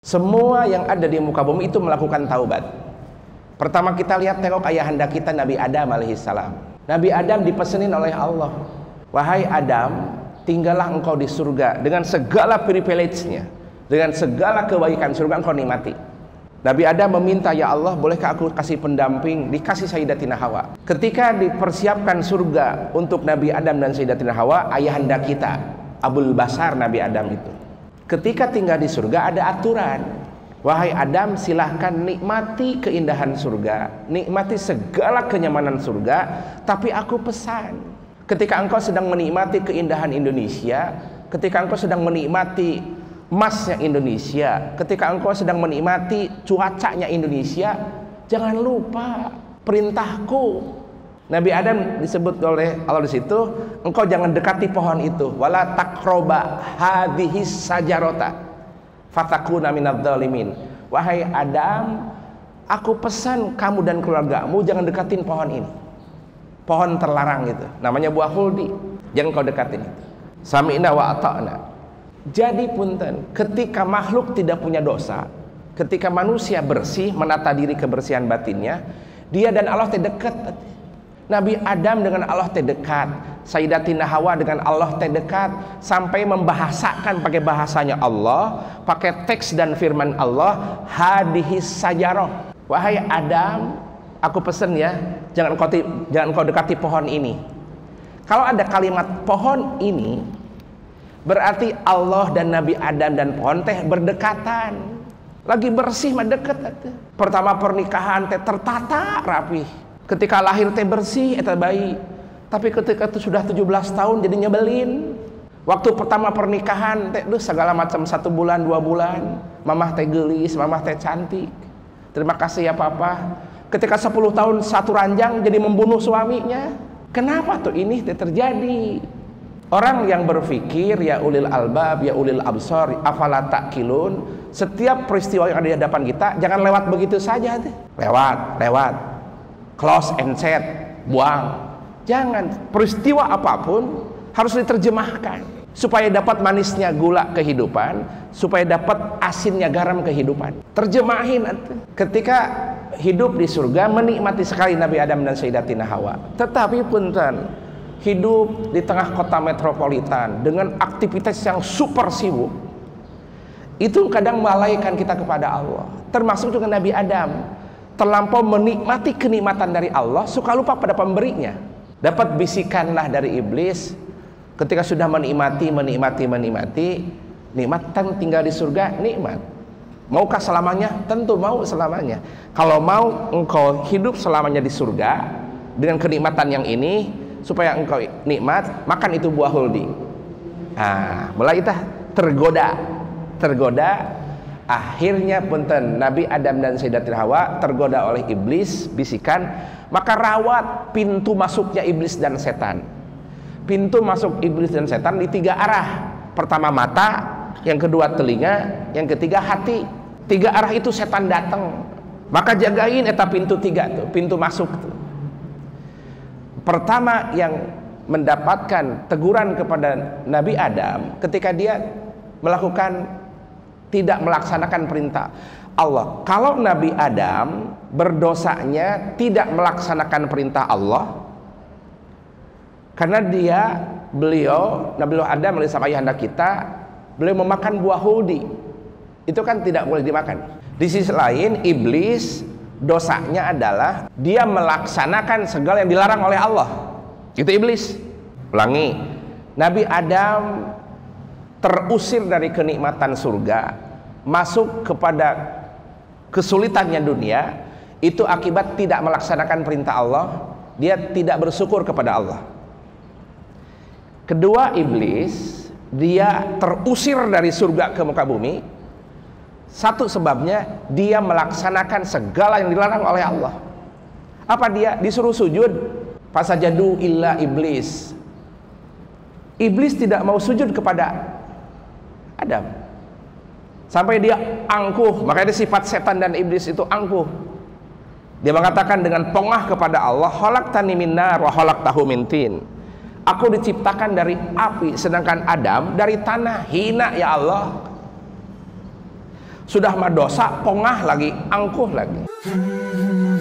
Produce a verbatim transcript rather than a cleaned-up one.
Semua yang ada di muka bumi itu melakukan taubat. Pertama kita lihat tengok ayahanda kita Nabi Adam alaihissalam. Nabi Adam dipesenin oleh Allah, wahai Adam, tinggallah engkau di surga dengan segala privilege-nya, dengan segala kebaikan surga engkau nikmati. Nabi Adam meminta, ya Allah, bolehkah aku kasih pendamping? Dikasih Sayyidatina Hawa. Ketika dipersiapkan surga untuk Nabi Adam dan Sayyidatina Hawa, ayahanda kita Abul Basar Nabi Adam itu, ketika tinggal di surga ada aturan, wahai Adam, silahkan nikmati keindahan surga, nikmati segala kenyamanan surga, tapi aku pesan, ketika engkau sedang menikmati keindahan Indonesia, ketika engkau sedang menikmati emasnya Indonesia, ketika engkau sedang menikmati cuacanya Indonesia, jangan lupa perintahku. Nabi Adam disebut oleh Allah di situ, engkau jangan dekati pohon itu, wala taqroba hadhis sajarota fatakuna minadz zalimin. Wahai Adam, aku pesan kamu dan keluargamu jangan dekatin pohon ini, pohon terlarang itu, namanya buah huldi, jangan kau dekatin itu. Sami'na wa ata'na. Jadi punten, ketika makhluk tidak punya dosa, ketika manusia bersih, menata diri kebersihan batinnya, dia dan Allah terdekat. Nabi Adam dengan Allah terdekat, Sayyidatina Hawa dengan Allah terdekat, sampai membahasakan pakai bahasanya Allah, pakai teks dan firman Allah, hadihis sajaroh, wahai Adam, aku pesen ya, jangan kau jangan kau dekati pohon ini. Kalau ada kalimat pohon ini, berarti Allah dan Nabi Adam dan pohon teh berdekatan, lagi bersih mendekat. Pertama pernikahan teh tertata rapi, ketika lahir teh bersih eta bayi, tapi ketika itu sudah tujuh belas tahun jadi nyebelin. Waktu pertama pernikahan teh duh segala macam, satu bulan dua bulan mamah teh gelis, mamah teh cantik, terima kasih ya papa. Ketika sepuluh tahun satu ranjang jadi membunuh suaminya. Kenapa tuh ini teh terjadi? Orang yang berpikir, ya ulil albab, ya ulil absar, afala ta'qilun, setiap peristiwa yang ada di hadapan kita jangan lewat begitu saja teh. Lewat, lewat. Close and set, buang. Jangan, peristiwa apapun harus diterjemahkan supaya dapat manisnya gula kehidupan, supaya dapat asinnya garam kehidupan. Terjemahin. Ketika hidup di surga menikmati sekali Nabi Adam dan Sayyidatina Hawa, tetapi punten, hidup di tengah kota metropolitan dengan aktivitas yang super sibuk, itu kadang melalaikan kita kepada Allah. Termasuk juga Nabi Adam, terlampau menikmati kenikmatan dari Allah, suka lupa pada pemberinya. Dapat bisikanlah dari iblis, ketika sudah menikmati, menikmati, menikmati, nikmatan tinggal di surga, nikmat. Maukah selamanya? Tentu mau selamanya. Kalau mau engkau hidup selamanya di surga dengan kenikmatan yang ini, supaya engkau nikmat, makan itu buah huldi. Nah, mulai kita tergoda, tergoda. Akhirnya punten, Nabi Adam dan Sayyidatina Hawa tergoda oleh iblis, bisikan, maka rawat pintu masuknya iblis dan setan. Pintu masuk iblis dan setan di tiga arah. Pertama mata, yang kedua telinga, yang ketiga hati. Tiga arah itu setan datang. Maka jagain eta pintu tiga tuh, pintu masuk tuh. Pertama yang mendapatkan teguran kepada Nabi Adam ketika dia melakukan tidak melaksanakan perintah Allah. Kalau Nabi Adam berdosanya tidak melaksanakan perintah Allah, karena dia beliau Nabi Adam bersama ayahanda kita, beliau memakan buah huldi, itu kan tidak boleh dimakan. Di sisi lain iblis dosanya adalah dia melaksanakan segala yang dilarang oleh Allah. Itu iblis. Ulangi, Nabi Adam terusir dari kenikmatan surga, masuk kepada kesulitannya dunia, itu akibat tidak melaksanakan perintah Allah. Dia tidak bersyukur kepada Allah. Kedua, iblis dia terusir dari surga ke muka bumi. Satu sebabnya dia melaksanakan segala yang dilarang oleh Allah. Apa dia? Disuruh sujud, fasajadu illa iblis. Iblis tidak mau sujud kepada Adam, sampai dia angkuh. Makanya sifat setan dan iblis itu angkuh. Dia mengatakan dengan pongah kepada Allah, khalaqtani min nar wa khalaqtahu min tin. Aku diciptakan dari api, sedangkan Adam dari tanah. Hina ya Allah. Sudah mah dosa, pongah lagi, angkuh lagi.